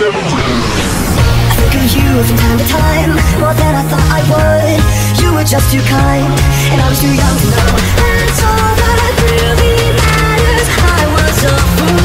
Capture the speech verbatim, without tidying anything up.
I think of you from time to time, more than I thought I would. You were just too kind, and I was too young to know. That's all that really matters. I was a fool.